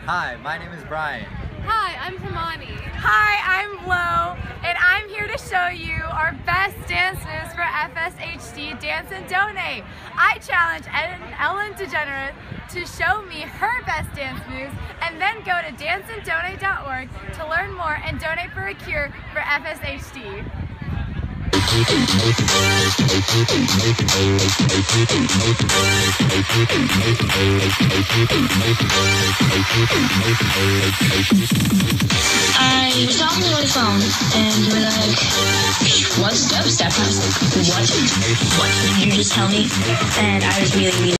Hi, my name is Brian. Hi, I'm Hermione. Hi, I'm Lo, and I'm here to show you our best dance moves for FSHD Dance and Donate. I challenge Ellen DeGeneres to show me her best dance moves and then go to danceanddonate.org to learn more and donate for a cure for FSHD. I was talking to you on the phone, and you were like, what's dubstep? I was like, what? What did you just tell me? And I was really